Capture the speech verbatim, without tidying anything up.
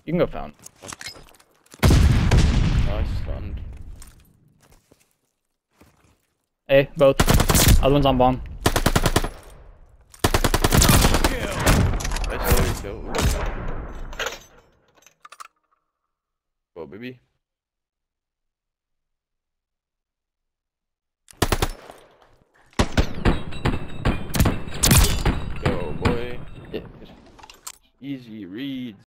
You can go fountain. Nice stunned. Hey, both. Other one's on bomb. Nice kill. Go, baby. Go, boy. Yeah. Easy reads.